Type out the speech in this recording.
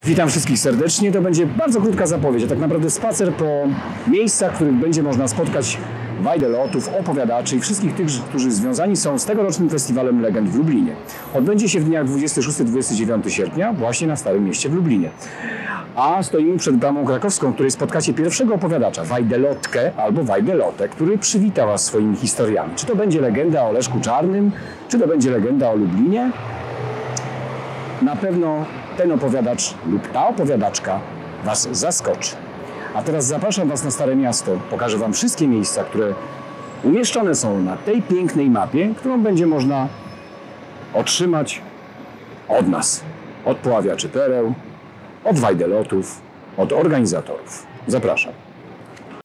Witam wszystkich serdecznie. To będzie bardzo krótka zapowiedź, a tak naprawdę spacer po miejscach, w których będzie można spotkać wajdelotów, opowiadaczy i wszystkich tych, którzy związani są z tegorocznym Festiwalem Legend w Lublinie. Odbędzie się w dniach 26-29 sierpnia właśnie na Starym Mieście w Lublinie. A stoimy przed bramą krakowską, w której spotkacie pierwszego opowiadacza, wajdelotkę albo wajdelotę, który przywita Was swoimi historiami. Czy to będzie legenda o Leszku Czarnym, czy to będzie legenda o Lublinie? Na pewno ten opowiadacz lub ta opowiadaczka Was zaskoczy. A teraz zapraszam Was na Stare Miasto. Pokażę Wam wszystkie miejsca, które umieszczone są na tej pięknej mapie, którą będzie można otrzymać od nas, od poławiaczy pereł, od wajdelotów, od organizatorów. Zapraszam.